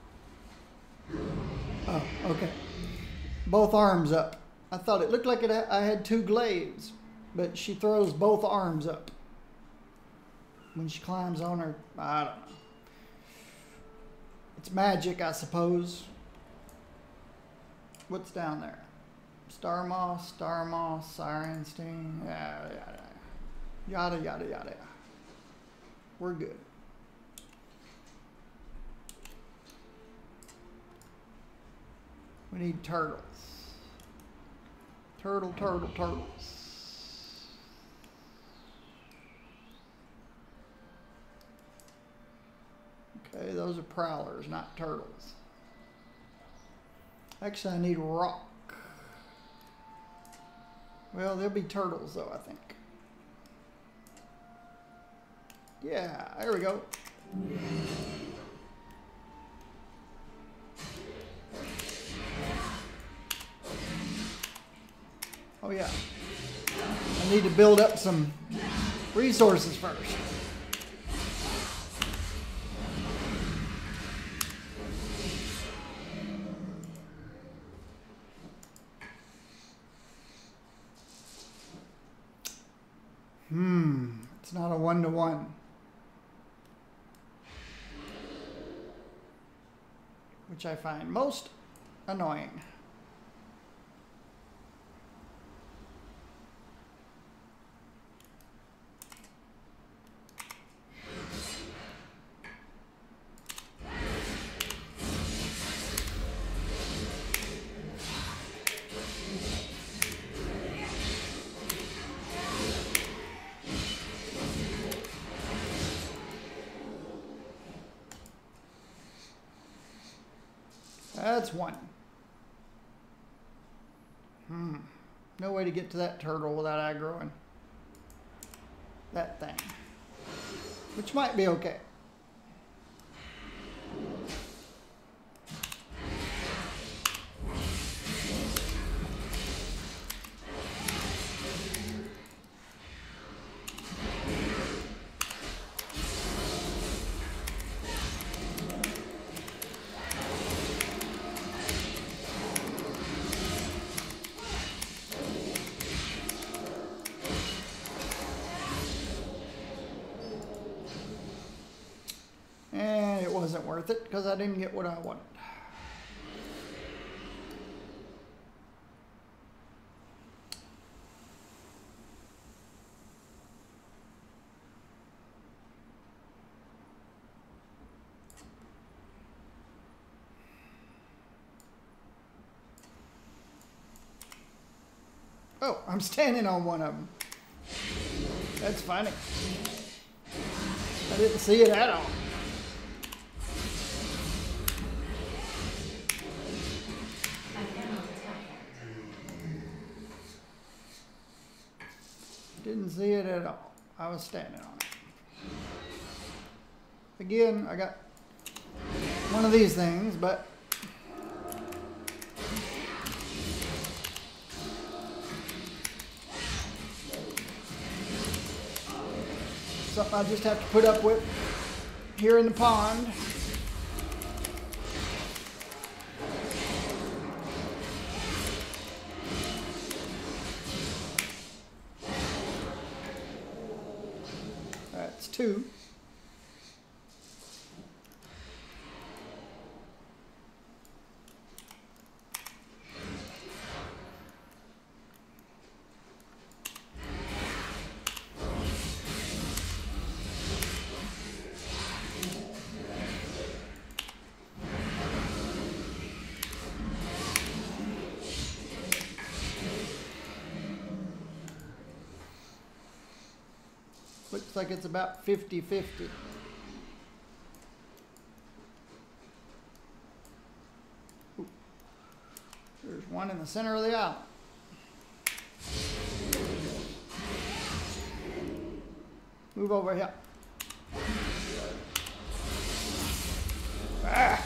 Oh, okay. Both arms up. I thought it looked like it, I had two glaives, but she throws both arms up when she climbs on her. I don't know. It's magic, I suppose. What's down there? Star moss, star moss, siren sting, yada yada yada yada yada. We're good. We need turtles. Turtle, turtle, turtles. Okay, those are prowlers, not turtles. Actually, I need rock. Well, there'll be turtles, though, I think. Yeah, there we go. Oh yeah, I need to build up some resources first. Hmm, it's not a one-to-one. Which I find most annoying. That's one. Hmm. No way to get to that turtle without aggroing that thing. Which might be okay. Wasn't worth it because I didn't get what I wanted. Oh, I'm standing on one of them. That's funny. I didn't see it at all. Didn't see it at all. I was standing on it. Again, I got one of these things, but something I just have to put up with here in the pond. least two. Looks like it's about fifty fifty. There's one in the center of the island. Move over here. Ah.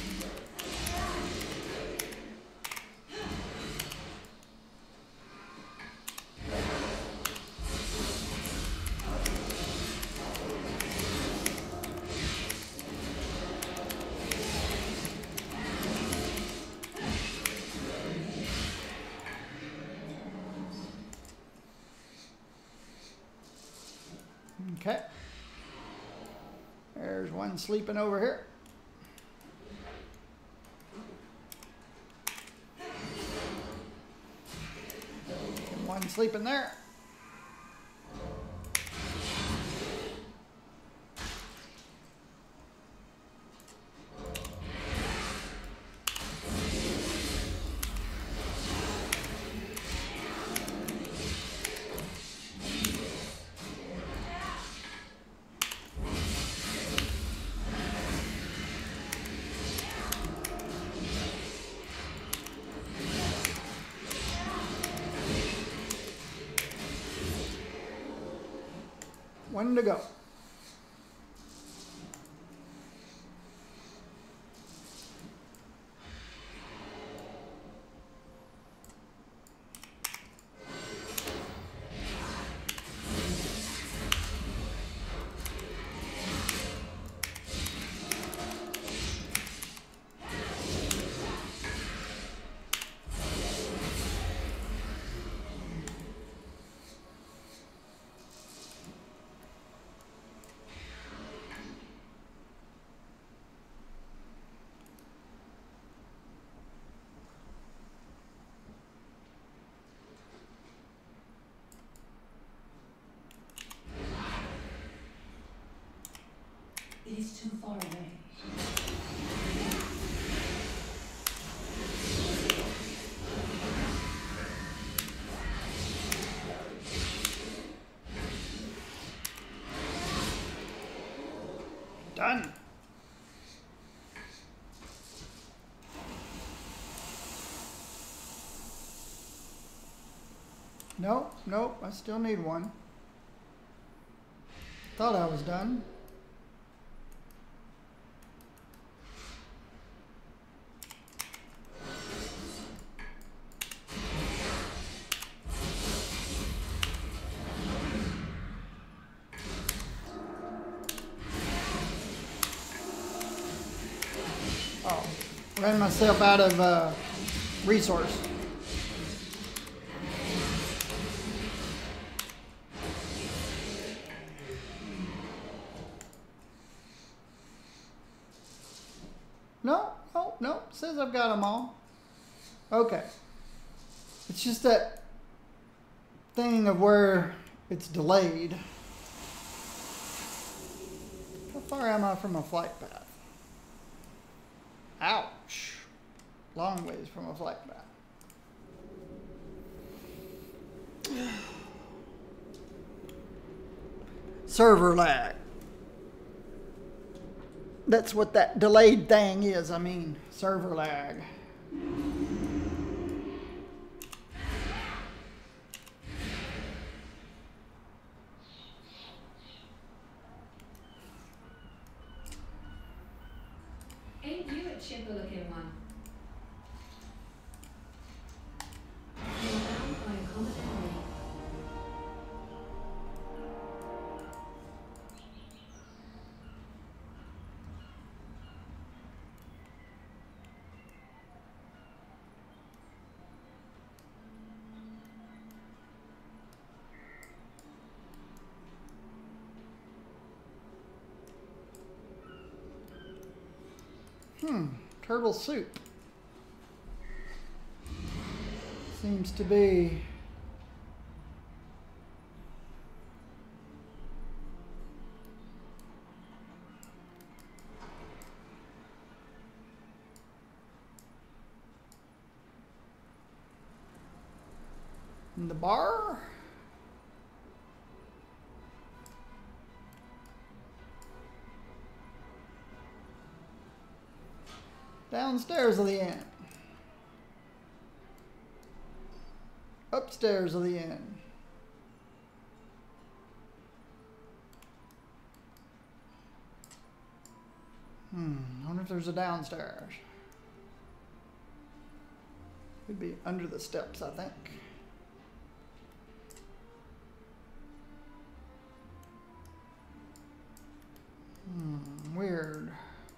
Okay. There's one sleeping over here. And one sleeping there. One to go. It is too far away. Done. Nope, nope, I still need one. Thought I was done. Oh, ran myself out of uh, resource. No, no, no. Says I've got them all. Okay. It's just that thing of where it's delayed. How far am I from a flight path? Ouch. Long ways from a flight path. Server lag. That's what that delayed thing is. I mean, server lag. Ain't you a chipper looking one? You're bound by a common enemy. Hmm, turtle soup. Seems to be in the bar. Downstairs of the inn. Upstairs of the inn. Hmm, I wonder if there's a downstairs. Could be under the steps, I think. Hmm, weird.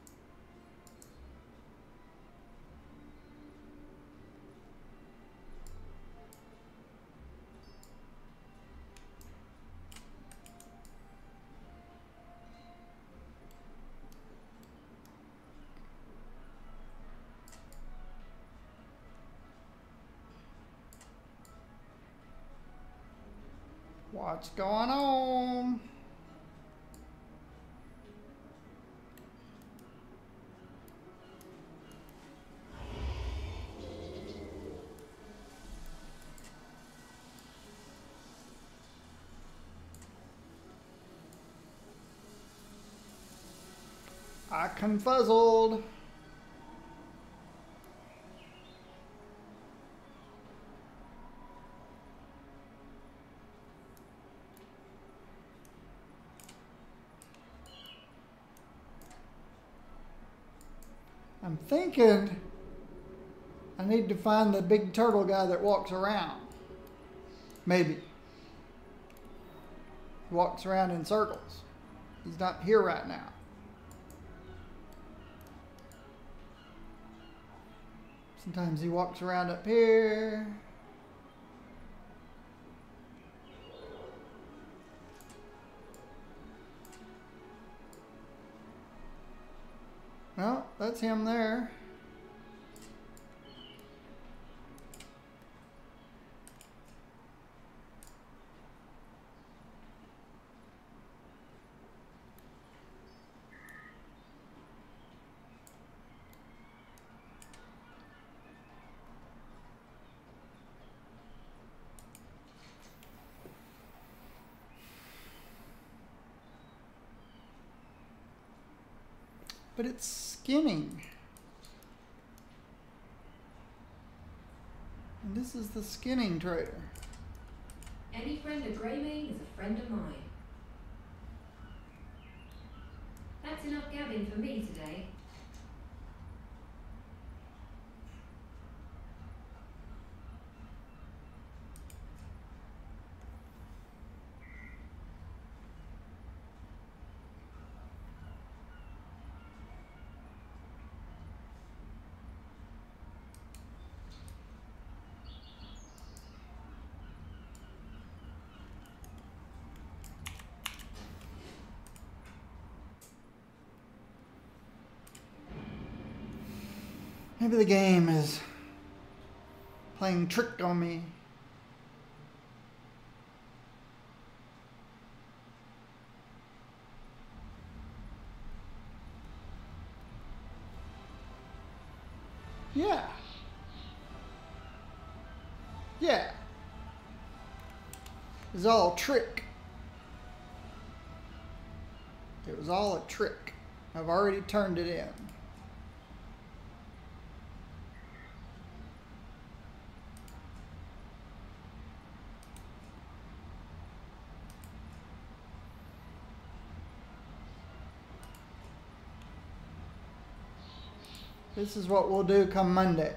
What's going on? I confuzzled. I'm thinking I need to find the big turtle guy that walks around. Maybe. He walks around in circles. He's not here right now. Sometimes he walks around up here. Well, that's him there. But it's skinning. And this is the skinning trader. Any friend of Greymane is a friend of mine. That's enough gabbing for me today. Maybe the game is playing trick on me. Yeah. Yeah. It was all a trick. It was all a trick. I've already turned it in. This is what we'll do come Monday.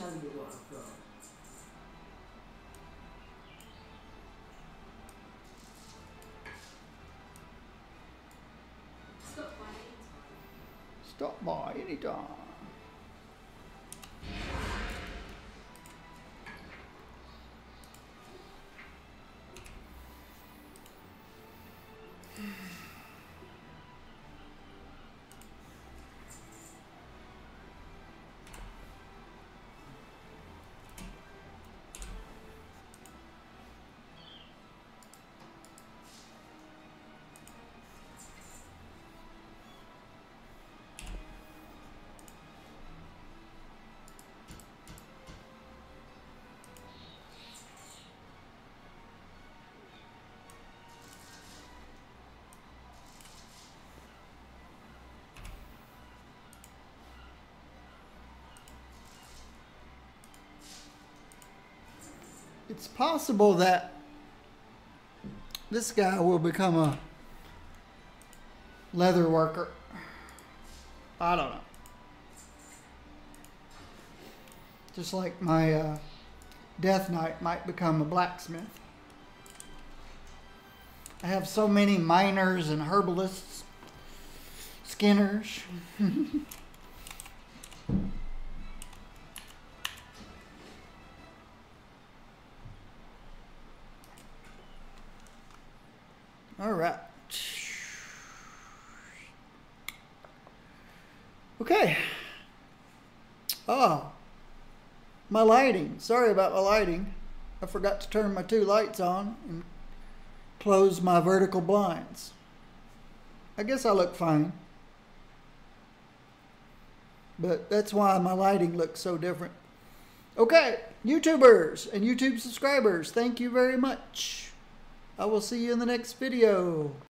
show you what I've got. Stop by anytime. Stop by anytime. It's possible that this guy will become a leather worker. I don't know. Just like my uh, Death Knight might become a blacksmith. I have so many miners and herbalists, skinners. All right. Okay. Oh, my lighting. Sorry about my lighting. I forgot to turn my two lights on and close my vertical blinds. I guess I look fine. But that's why my lighting looks so different. Okay, YouTubers and YouTube subscribers, thank you very much. I will see you in the next video.